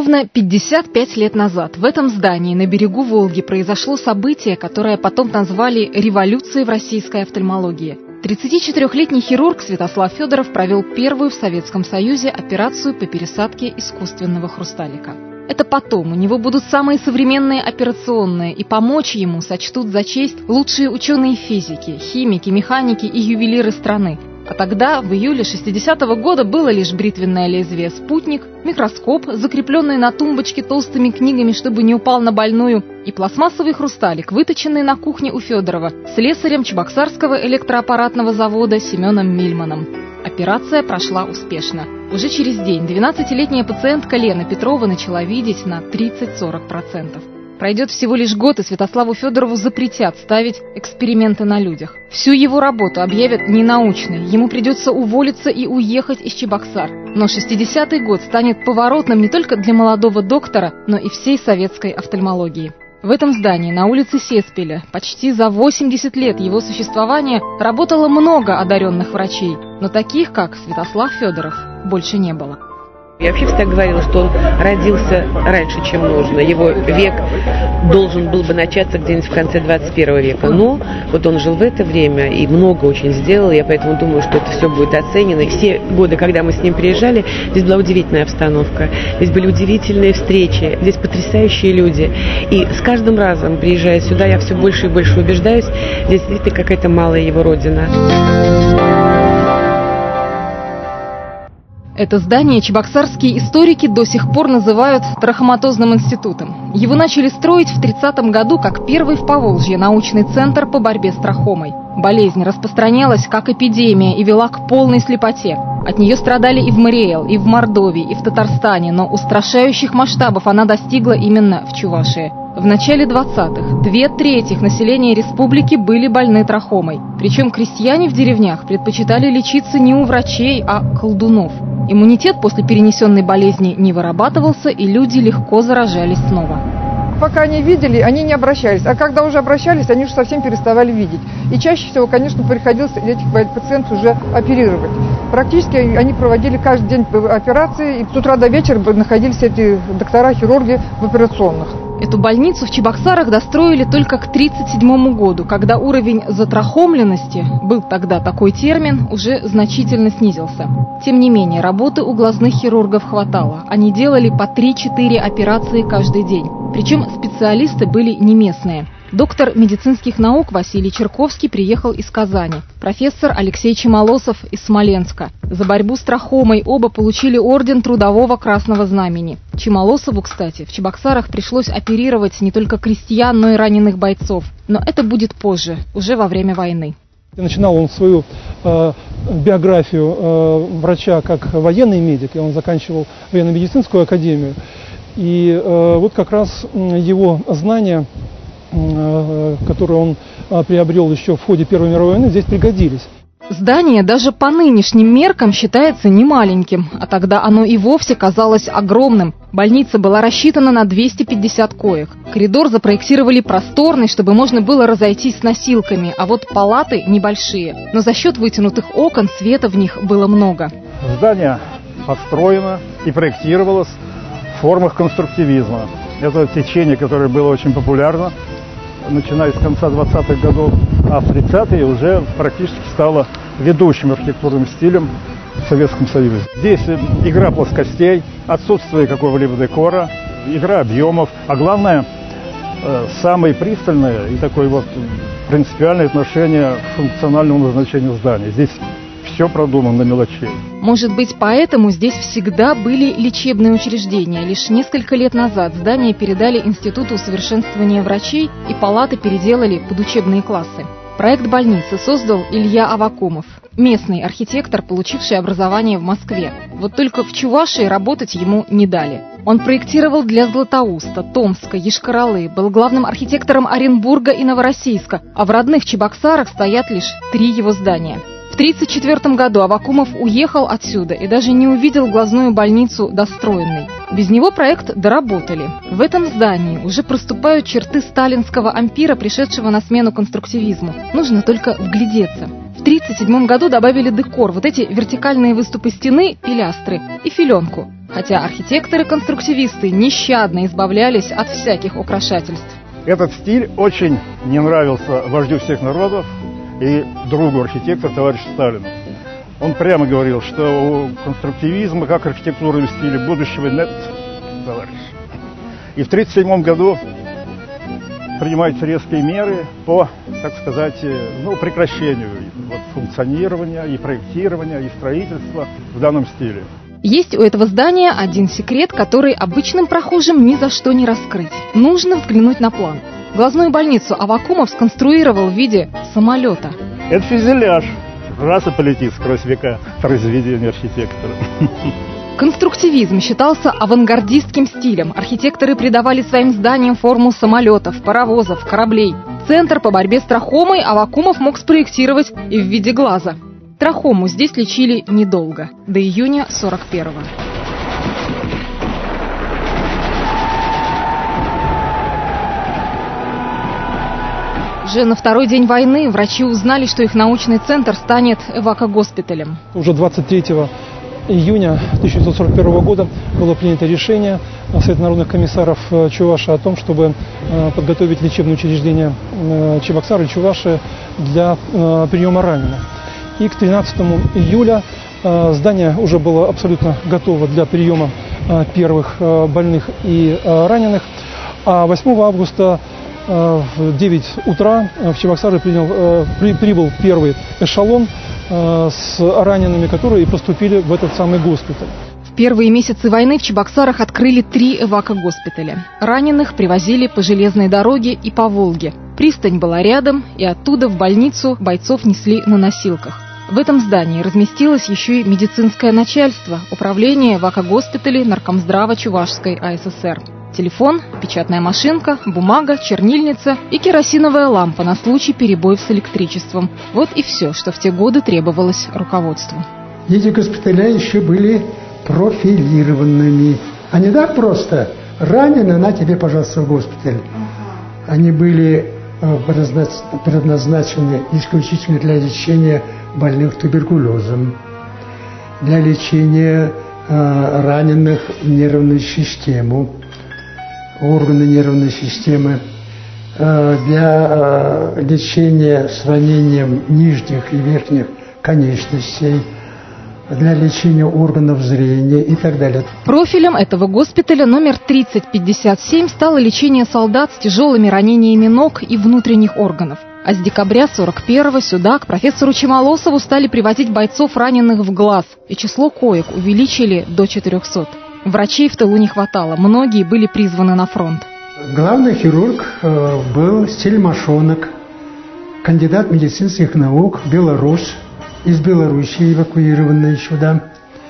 Ровно 55 лет назад в этом здании на берегу Волги произошло событие, которое потом назвали «революцией в российской офтальмологии». 34-летний хирург Святослав Федоров провел первую в Советском Союзе операцию по пересадке искусственного хрусталика. Это потом у него будут самые современные операционные, и помочь ему сочтут за честь лучшие ученые физики, химики, механики и ювелиры страны. А тогда, в июле 60-го года, было лишь бритвенное лезвие «Спутник», микроскоп, закрепленный на тумбочке толстыми книгами, чтобы не упал на больную, и пластмассовый хрусталик, выточенный на кухне у Федорова слесарем Чебоксарского электроаппаратного завода Семеном Мильманом. Операция прошла успешно. Уже через день 12-летняя пациентка Лена Петрова начала видеть на 30-40%. Пройдет всего лишь год, и Святославу Федорову запретят ставить эксперименты на людях. Всю его работу объявят ненаучной, ему придется уволиться и уехать из Чебоксар. Но 60-й год станет поворотным не только для молодого доктора, но и всей советской офтальмологии. В этом здании на улице Сеспеля почти за 80 лет его существования работало много одаренных врачей, но таких, как Святослав Федоров, больше не было. Я вообще всегда говорила, что он родился раньше, чем нужно. Его век должен был бы начаться где-нибудь в конце 21 века. Но вот он жил в это время и много очень сделал. Я поэтому думаю, что это все будет оценено. И все годы, когда мы с ним приезжали, здесь была удивительная обстановка. Здесь были удивительные встречи. Здесь потрясающие люди. И с каждым разом, приезжая сюда, я все больше и больше убеждаюсь, здесь действительно какая-то малая его родина. Это здание чебоксарские историки до сих пор называют трахоматозным институтом. Его начали строить в 30-м году как первый в Поволжье научный центр по борьбе с трахомой. Болезнь распространялась как эпидемия и вела к полной слепоте. От нее страдали и в Мариэл, и в Мордовии, и в Татарстане, но устрашающих масштабов она достигла именно в Чувашии. В начале 20-х 2/3 населения республики были больны трахомой. Причем крестьяне в деревнях предпочитали лечиться не у врачей, а колдунов. Иммунитет после перенесенной болезни не вырабатывался, и люди легко заражались снова. Пока они видели, они не обращались. А когда уже обращались, они уже совсем переставали видеть. И чаще всего, конечно, приходилось этих пациентов уже оперировать. Практически они проводили каждый день операции, и с утра до вечера находились эти доктора-хирурги в операционных. Эту больницу в Чебоксарах достроили только к 1937 году, когда уровень затрахомленности, был тогда такой термин, уже значительно снизился. Тем не менее, работы у глазных хирургов хватало. Они делали по 3-4 операции каждый день. Причем специалисты были не местные. Доктор медицинских наук Василий Черковский приехал из Казани. Профессор Алексей Чемолосов из Смоленска. За борьбу с трахомой оба получили орден Трудового Красного Знамени. Чемолосову, кстати, в Чебоксарах пришлось оперировать не только крестьян, но и раненых бойцов. Но это будет позже, уже во время войны. Начинал он свою биографию врача как военный медик, и он заканчивал военно-медицинскую академию. И вот как раз его знания, которые он приобрел еще в ходе Первой мировой войны, здесь пригодились. Здание даже по нынешним меркам считается немаленьким, а тогда оно и вовсе казалось огромным. Больница была рассчитана на 250 коек. Коридор запроектировали просторный, чтобы можно было разойтись с носилками, а вот палаты небольшие. Но за счет вытянутых окон света в них было много. Здание построено и проектировалось в формах конструктивизма. Это течение, которое было очень популярно, начиная с конца 20-х годов, а в 30-е уже практически стало ведущим архитектурным стилем в Советском Союзе. Здесь игра плоскостей, отсутствие какого-либо декора, игра объемов, а главное, самое пристальное и такое вот принципиальное отношение к функциональному назначению здания. Здесь все продумано до мелочей. Может быть, поэтому здесь всегда были лечебные учреждения. Лишь несколько лет назад здание передали Институту усовершенствования врачей, и палаты переделали под учебные классы. Проект больницы создал Илья Аввакумов, местный архитектор, получивший образование в Москве. Вот только в Чувашии работать ему не дали. Он проектировал для Златоуста, Томска, Йошкар-Олы, был главным архитектором Оренбурга и Новороссийска, а в родных Чебоксарах стоят лишь 3 его здания. В 1934 году Аввакумов уехал отсюда и даже не увидел глазную больницу достроенной. Без него проект доработали. В этом здании уже проступают черты сталинского ампира, пришедшего на смену конструктивизму. Нужно только вглядеться. В 1937 году добавили декор, вот эти вертикальные выступы стены, пилястры и филенку. Хотя архитекторы-конструктивисты нещадно избавлялись от всяких украшательств. Этот стиль очень не нравился вождю всех народов и другу архитектора, товарищу Сталину. Он прямо говорил, что у конструктивизма, как архитектурного стиля, будущего нет, товарищ. И в 1937 году принимаются резкие меры по, так сказать, прекращению функционирования и проектирования, и строительства в данном стиле. Есть у этого здания один секрет, который обычным прохожим ни за что не раскрыть. Нужно взглянуть на план. Глазную больницу Аввакумов сконструировал в виде самолета. Это фюзеляж. Раз и полетит сквозь века произведения архитектора. Конструктивизм считался авангардистским стилем. Архитекторы придавали своим зданиям форму самолетов, паровозов, кораблей. Центр по борьбе с трахомой Аввакумов мог спроектировать и в виде глаза. Трахому здесь лечили недолго, до июня 1941-го. Уже на второй день войны врачи узнали, что их научный центр станет эвакогоспиталем. Уже 23 июня 1941 года было принято решение Совета народных комиссаров Чувашии о том, чтобы подготовить лечебное учреждение Чебоксары и Чувашии для приема раненых. И к 13 июля здание уже было абсолютно готово для приема первых больных и раненых. А 8 августа в 9 утра в Чебоксары прибыл первый эшелон с ранеными, которые и поступили в этот самый госпиталь. В первые месяцы войны в Чебоксарах открыли 3 эвакогоспиталя. Раненых привозили по железной дороге и по Волге. Пристань была рядом, и оттуда в больницу бойцов несли на носилках. В этом здании разместилось еще и медицинское начальство, управление эвакогоспиталей Наркомздрава Чувашской АССР. Телефон, печатная машинка, бумага, чернильница и керосиновая лампа на случай перебоев с электричеством. Вот и все, что в те годы требовалось руководству. Эти госпиталя еще были профилированными. А не так просто. Раненый, на тебе, пожалуйста, в госпиталь. Они были предназначены исключительно для лечения больных туберкулезом, для лечения раненых в нервную систему, органы нервной системы, для лечения с ранением нижних и верхних конечностей, для лечения органов зрения и так далее. Профилем этого госпиталя номер 3057 стало лечение солдат с тяжелыми ранениями ног и внутренних органов. А с декабря 1941-го сюда, к профессору Чемолосову, стали привозить бойцов, раненых в глаз, и число коек увеличили до 400. Врачей в тылу не хватало, многие были призваны на фронт. Главный хирург был Стельмашонок, кандидат медицинских наук, белорус, из Белоруссии эвакуированный сюда.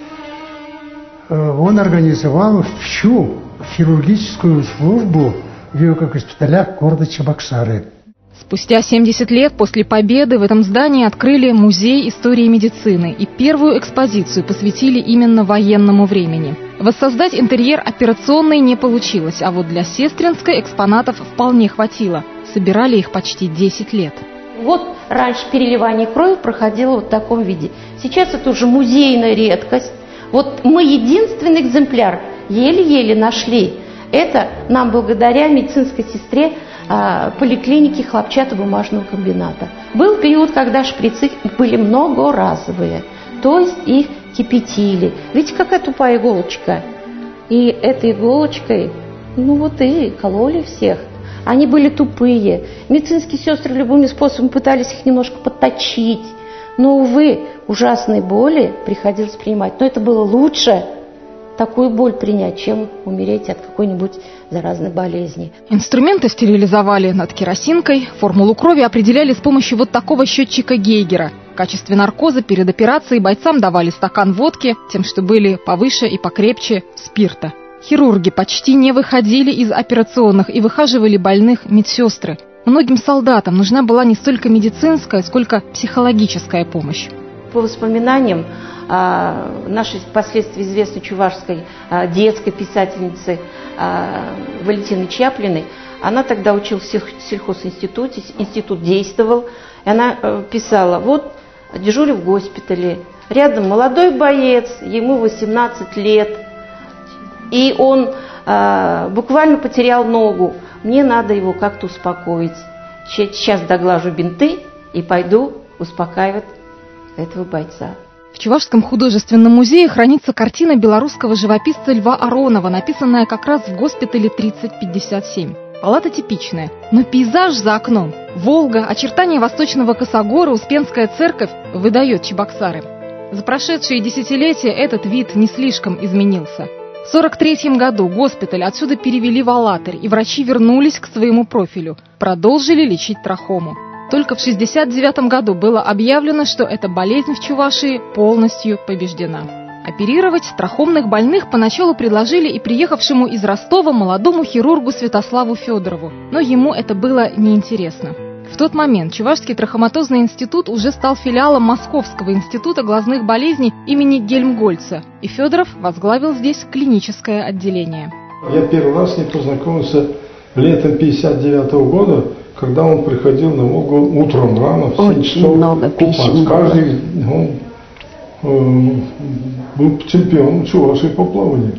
Он организовал всю хирургическую службу в эвакогоспиталях города Чебоксары. Спустя 70 лет после победы в этом здании открыли музей истории медицины и первую экспозицию посвятили именно военному времени. Воссоздать интерьер операционной не получилось, а вот для Сестринской экспонатов вполне хватило. Собирали их почти 10 лет. Вот раньше переливание крови проходило вот в таком виде. Сейчас это уже музейная редкость. Вот мы единственный экземпляр еле-еле нашли. Это нам благодаря медицинской сестре поликлиники хлопчатобумажного комбината. Был период, когда шприцы были многоразовые, то есть их кипятили. Видите, какая тупая иголочка. И этой иголочкой, и кололи всех. Они были тупые. Медицинские сестры любыми способами пытались их немножко подточить. Но, увы, ужасные боли приходилось принимать. Но это было лучше такую боль принять, чем умереть от какой-нибудь заразной болезни. Инструменты стерилизовали над керосинкой, формулу крови определяли с помощью вот такого счетчика Гейгера. В качестве наркоза перед операцией бойцам давали стакан водки, тем, что были повыше и покрепче, спирта. Хирурги почти не выходили из операционных и выхаживали больных медсестры. Многим солдатам нужна была не столько медицинская, сколько психологическая помощь. По воспоминаниям нашей впоследствии известной чувашской детской писательницы Валентины Чаплиной, она тогда училась в сельхозинституте, институт действовал, и она писала: вот дежурю в госпитале. Рядом молодой боец, ему 18 лет. И он буквально потерял ногу. Мне надо его как-то успокоить. Сейчас доглажу бинты и пойду успокаивать этого бойца. В Чувашском художественном музее хранится картина белорусского живописца Льва Аронова, написанная как раз в госпитале 3057. Палата типичная, но пейзаж за окном, Волга, очертания восточного косогора, Успенская церковь выдает Чебоксары. За прошедшие десятилетия этот вид не слишком изменился. В 1943 году госпиталь отсюда перевели в Алатырь, и врачи вернулись к своему профилю, продолжили лечить трахому. Только в 1969 году было объявлено, что эта болезнь в Чувашии полностью побеждена. Оперировать трахомных больных поначалу предложили и приехавшему из Ростова молодому хирургу Святославу Федорову, но ему это было неинтересно. В тот момент Чувашский трахоматозный институт уже стал филиалом Московского института глазных болезней имени Гельмгольца, и Федоров возглавил здесь клиническое отделение. Я первый раз с ним познакомился летом 1959 года, когда он приходил на Волгу утром рано в 7 часов купаться. Каждый он был чемпионом Чувашии по плаванию.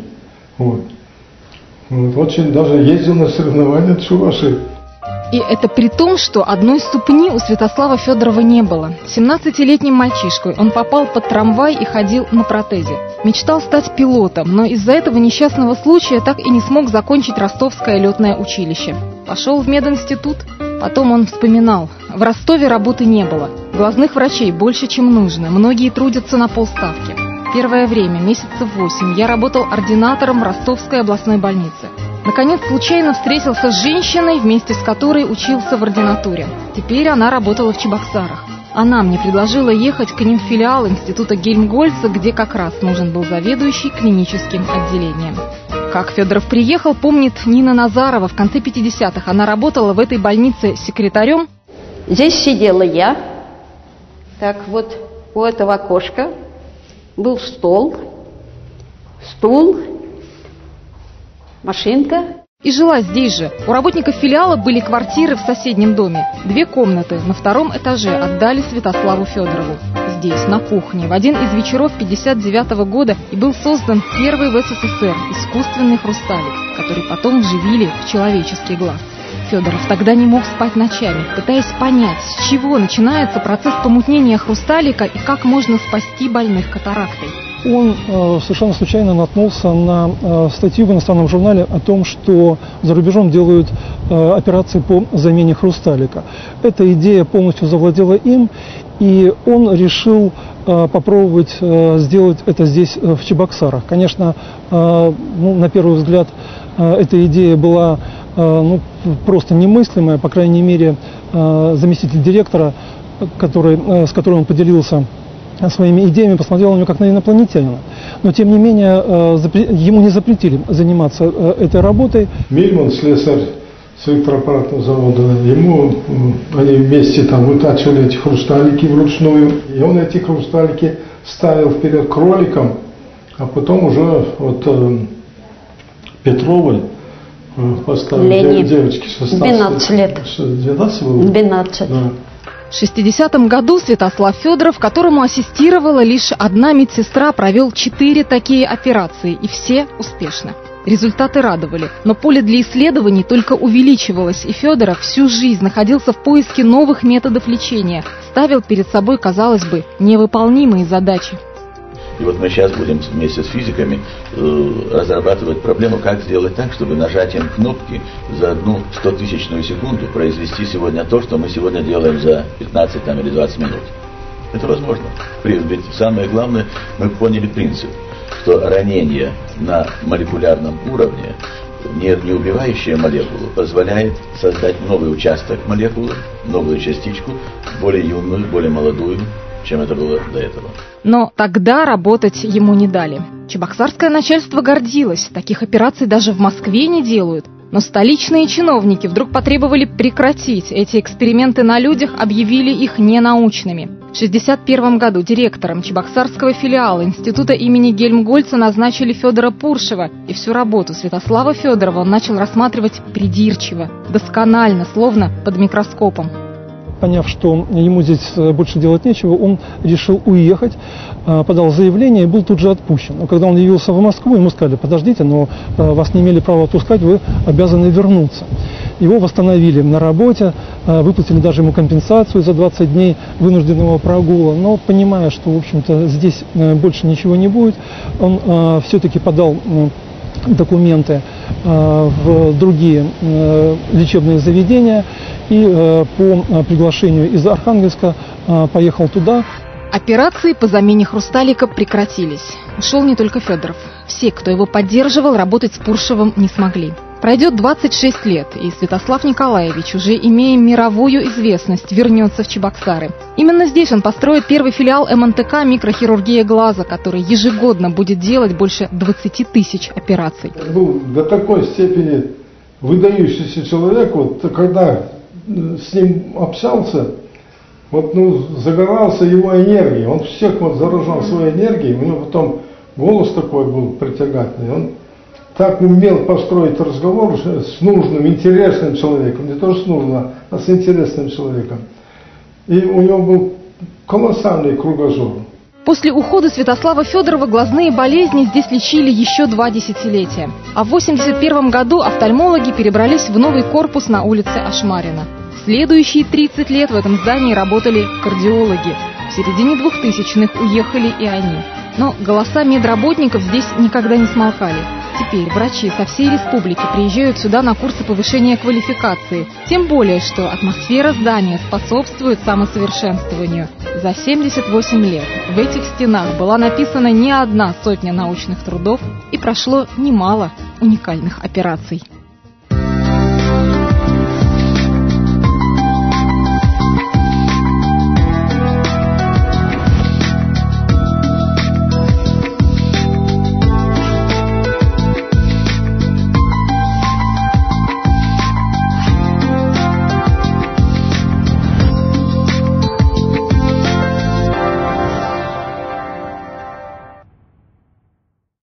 Очень даже ездил на соревнования в Чувашии. И это при том, что одной ступни у Святослава Федорова не было. 17-летним мальчишкой он попал под трамвай и ходил на протезе. Мечтал стать пилотом, но из-за этого несчастного случая так и не смог закончить Ростовское летное училище. Пошел в мединститут. Потом он вспоминал: в Ростове работы не было. Глазных врачей больше, чем нужно. Многие трудятся на полставки. Первое время, месяцев 8, я работал ординатором в Ростовской областной больнице. Наконец, случайно встретился с женщиной, вместе с которой учился в ординатуре. Теперь она работала в Чебоксарах. Она мне предложила ехать к ним в филиал института Гельмгольца, где как раз нужен был заведующий клиническим отделением. Как Федоров приехал, помнит Нина Назарова. В конце 50-х она работала в этой больнице секретарем. Здесь сидела я. Так вот, у этого окошка был стол, стул, машинка. И жила здесь же. У работников филиала были квартиры в соседнем доме. 2 комнаты на 2-м этаже отдали Святославу Федорову. Здесь, на кухне, в один из вечеров 1959 года и был создан первый в СССР искусственный хрусталик, который потом вживили в человеческий глаз. Федоров тогда не мог спать ночами, пытаясь понять, с чего начинается процесс помутнения хрусталика и как можно спасти больных катарактой. Он совершенно случайно наткнулся на статью в иностранном журнале о том, что за рубежом делают операции по замене хрусталика. Эта идея полностью завладела им, и он решил попробовать сделать это здесь, в Чебоксарах. Конечно, на первый взгляд, эта идея была просто немыслимая. По крайней мере, заместитель директора, с которым он поделился своими идеями, посмотрел на него как на инопланетянина. Но, тем не менее, ему не запретили заниматься этой работой. Мильман, слесарь с электроаппаратного завода, они вместе там вытачивали эти хрусталики вручную, и он эти хрусталики ставил вперед кроликом, а потом уже Петровой поставил девочки 12 лет. 12 было? 12. Да. В 60-м году Святослав Федоров, которому ассистировала лишь одна медсестра, провел 4 такие операции, и все успешно. Результаты радовали, но поле для исследований только увеличивалось, и Федоров всю жизнь находился в поиске новых методов лечения, ставил перед собой, казалось бы, невыполнимые задачи. И вот мы сейчас будем вместе с физиками разрабатывать проблему, как сделать так, чтобы нажатием кнопки за 1 100-тысячную секунду произвести сегодня то, что мы сегодня делаем за 15 или 20 минут. Это возможно. Ведь самое главное, мы поняли принцип, что ранение на молекулярном уровне, не убивающее молекулу, позволяет создать новый участок молекулы, новую частичку, более юную, более молодую, чем это было до этого. Но тогда работать ему не дали. Чебоксарское начальство гордилось, таких операций даже в Москве не делают. Но столичные чиновники вдруг потребовали прекратить эти эксперименты на людях, объявили их ненаучными. В 1961 году директором Чебоксарского филиала института имени Гельмгольца назначили Федора Пуршева, и всю работу Святослава Федорова он начал рассматривать придирчиво, досконально, словно под микроскопом. поняв, что ему здесь больше делать нечего, он решил уехать, подал заявление и был тут же отпущен. Но когда он явился в Москву, ему сказали: подождите, но вас не имели права отпускать, вы обязаны вернуться. Его восстановили на работе, выплатили даже ему компенсацию за 20 дней вынужденного прогула, но понимая, что, в общем-то, здесь больше ничего не будет, он все-таки подал документы в другие лечебные заведения и по приглашению из Архангельска поехал туда. Операции по замене хрусталика прекратились. Ушел не только Федоров. Все, кто его поддерживал, работать с Пуршевым не смогли. Пройдет 26 лет, и Святослав Николаевич, уже имея мировую известность, вернется в Чебоксары. Именно здесь он построит первый филиал МНТК «Микрохирургия глаза», который ежегодно будет делать больше 20 тысяч операций. Был до такой степени выдающийся человек, вот когда с ним общался, загорался его энергией, он всех заражал своей энергией, у него потом голос такой был притягательный, он так умел построить разговор с нужным, интересным человеком, не то с нужным, а с интересным человеком. И у него был колоссальный кругозор. После ухода Святослава Федорова глазные болезни здесь лечили еще 2 десятилетия. А в 1981 году офтальмологи перебрались в новый корпус на улице Ашмарина. Следующие 30 лет в этом здании работали кардиологи. В середине 2000-х уехали и они. Но голоса медработников здесь никогда не смолкали. Теперь врачи со всей республики приезжают сюда на курсы повышения квалификации. Тем более, что атмосфера здания способствует самосовершенствованию. За 78 лет в этих стенах была написана не одна сотня научных трудов и прошло немало уникальных операций.